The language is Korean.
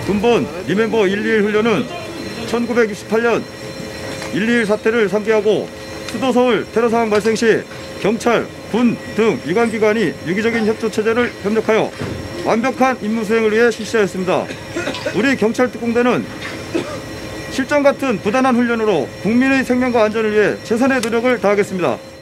근본 리멤버 121 훈련은 1968년 121 사태를 상기하고 수도 서울 테러 상황 발생 시 경찰, 군 등 유관기관이 유기적인 협조체제를 협력하여 완벽한 임무 수행을 위해 실시하였습니다. 우리 경찰 특공대는 실전 같은 부단한 훈련으로 국민의 생명과 안전을 위해 최선의 노력을 다하겠습니다.